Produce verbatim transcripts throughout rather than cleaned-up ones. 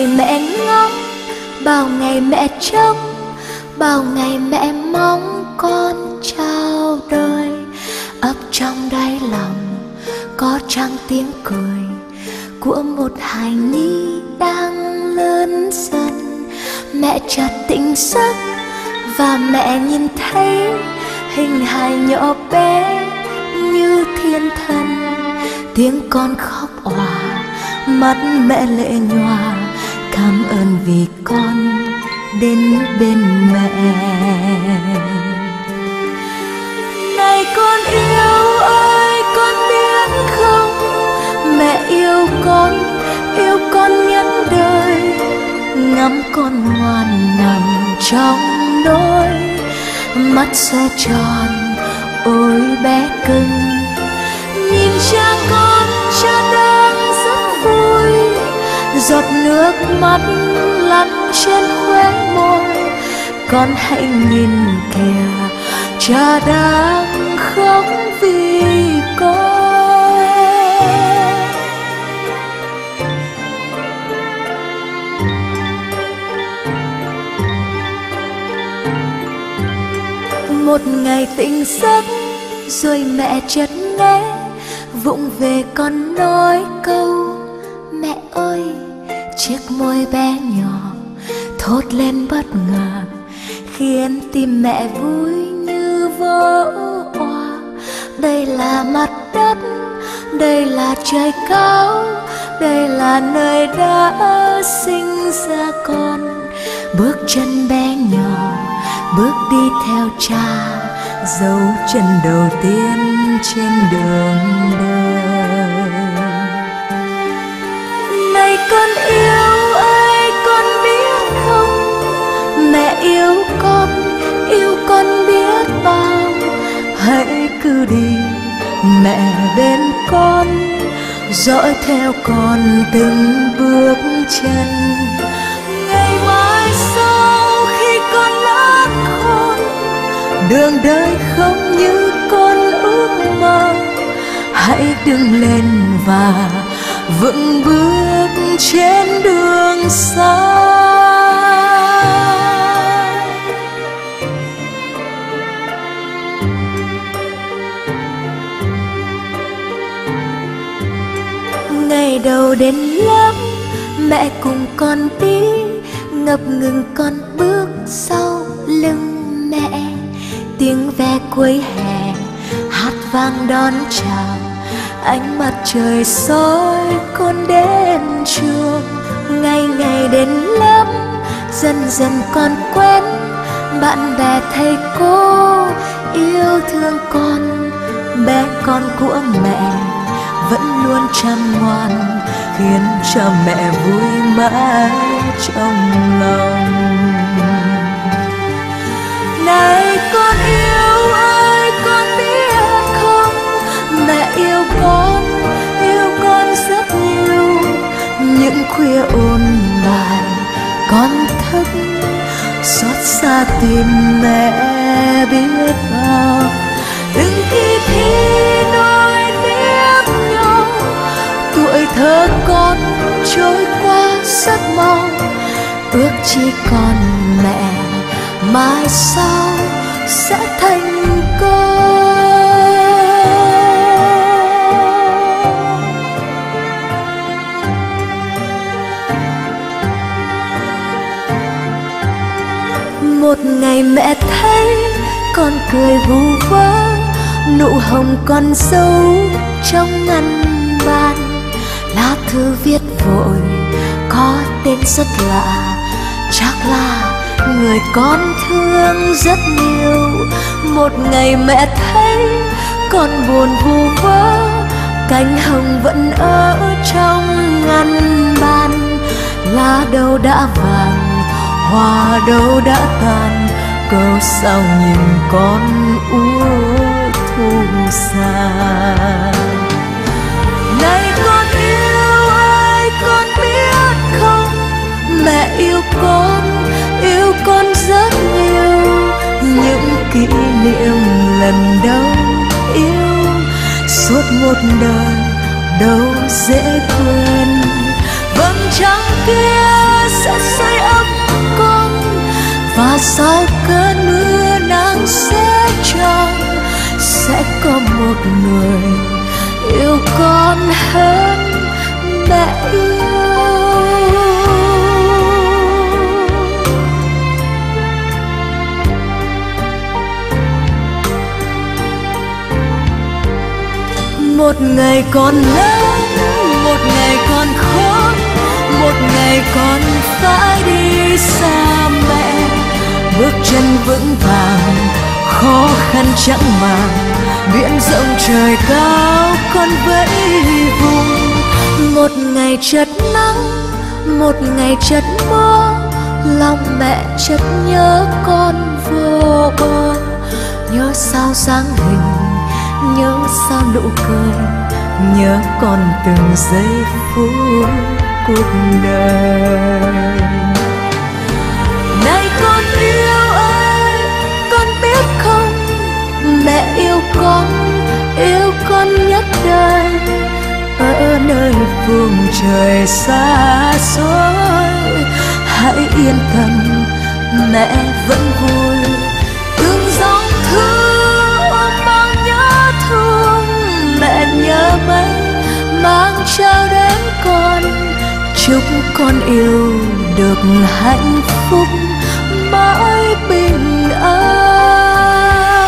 ngày mẹ ngóng, bao ngày mẹ trông, bao ngày mẹ mong con chào đời. Ấp trong đáy lòng có trăng tiếng cười của một hài nhi đang lớn dần. Mẹ chợt tỉnh giấc và mẹ nhìn thấy hình hài nhỏ bé như thiên thần. Tiếng con khóc òa, mắt mẹ lệ nhòa, cảm ơn vì con đến bên mẹ. Này con yêu ơi, con biết không, mẹ yêu con, yêu con nhất đời. Ngắm con ngoan nằm trong nỗi, mắt xoe tròn ôi bé cưng. Nhìn cha con, cha đang rất vui, giọt nước mắt lăn trên khóe môi. Con hãy nhìn kìa, cha đang khóc vì con. Một ngày tỉnh giấc rồi mẹ chợt nghe vụng về con nói câu mẹ ơi. Chiếc môi bé nhỏ thốt lên bất ngờ, khiến tim mẹ vui như vỡ òa. Đây là mặt đất, đây là trời cao, đây là nơi đã sinh ra con. Bước chân bé nhỏ bước đi theo cha, dấu chân đầu tiên trên đường đời. Này con yêu ơi, con biết không, mẹ yêu con, yêu con biết bao. Hãy cứ đi mẹ bên con, dõi theo con từng bước chân. Ngày mai sau khi con lớn khôn, đường đời không như con ước mơ. Hãy đứng lên và vững bước trên đường xa. Ngày đầu đến lớp, mẹ cùng con đi, ngập ngừng con bước sau lưng mẹ. Tiếng ve cuối hè hát vang đón chào, ánh mặt trời soi con đến trường. Ngày ngày đến lớp, dần dần con quen bạn bè thầy cô yêu thương con. Bé con của mẹ vẫn luôn chăm ngoan, khiến cho mẹ vui mãi trong lòng. Này con yêu ơi, con biết không, mẹ yêu con, yêu con rất nhiều. Những khuya ôn bài con thức, xót xa tìm mẹ biết bao. Từng khi thi nối tiếp nhau, tuổi thơ con trôi qua rất mau. Ước chỉ còn mẹ mai sau sẽ thành công. Một ngày mẹ thấy con cười vu vơ, nụ hồng con dấu trong ngăn bàn. Lá thư viết vội có tên rất lạ, chắc là người con thương rất nhiều. Một ngày mẹ thấy con buồn vu vơ, cánh hồng vẫn ở trong ngăn bàn. Lá đâu đã vàng, hoa đâu đã tàn, cớ sao nhìn con úa thu xa. Này con yêu ơi, con biết không, mẹ yêu con, yêu con rất nhiều. Những kỷ niệm lần đầu yêu, suốt một đời đâu dễ quên. Vầng trăng kia và sau cơn mưa nắng sẽ tròn, sẽ có một người yêu con hơn mẹ yêu. Một ngày còn lớn, một ngày còn khó, một ngày còn phải đi xa mẹ. Bước chân vững vàng, khó khăn chẳng màng, biển rộng trời cao con vẫy vùng. Một ngày chợt nắng, một ngày chợt mưa, lòng mẹ chợt nhớ con vô bờ. Nhớ sao dáng hình, nhớ sao nụ cười, nhớ con từng giây phút cuộc đời. Này con yêu ơi, con biết không, mẹ yêu con, yêu con nhất đời. Ở nơi phương trời xa xôi, hãy yên tâm, mẹ vẫn vui. Từng dòng thư ôm bao nhớ thương, mẹ nhớ mấy mang trao đến con. Chúc con yêu được hạnh phúc mãi bình an.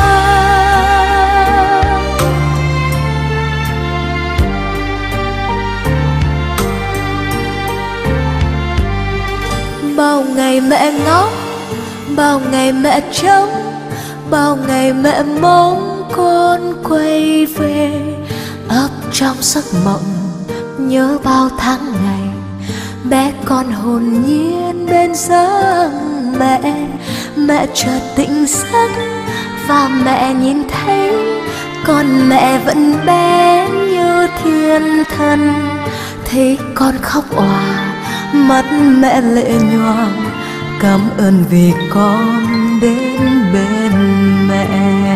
Bao ngày mẹ ngóng, bao ngày mẹ trông, bao ngày mẹ mong con quay về. Ấp trong giấc mộng nhớ bao tháng ngày, bé con hồn nhiên bên giấc mẹ. Mẹ chợt tỉnh giấc và mẹ nhìn thấy con mẹ vẫn bé như thiên thần. Thấy con khóc òa, mắt mẹ lệ nhòa, cảm ơn vì con đến bên mẹ.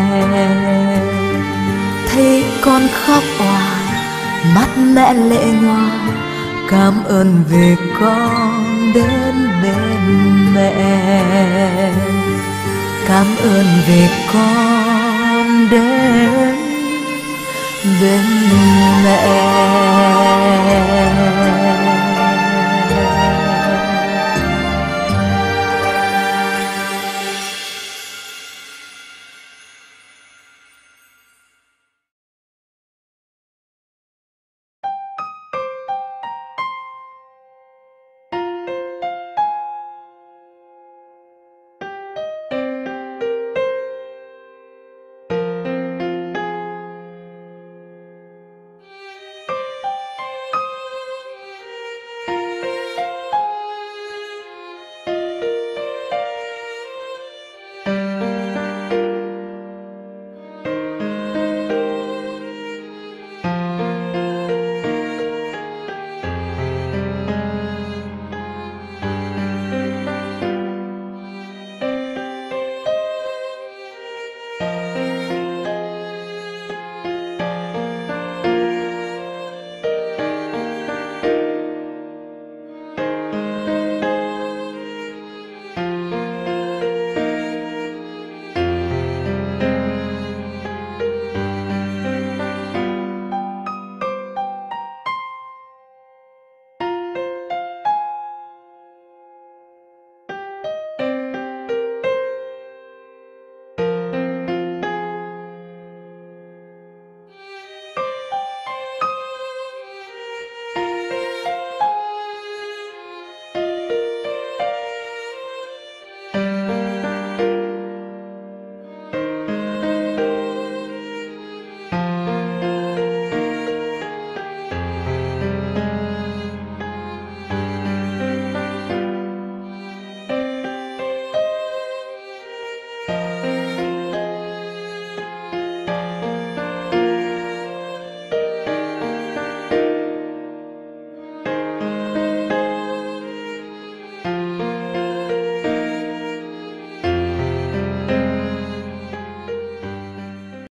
Thấy con khóc òa, mắt mẹ lệ nhòa, cảm ơn vì con đến bên mẹ. Cảm ơn vì con đến bên mẹ.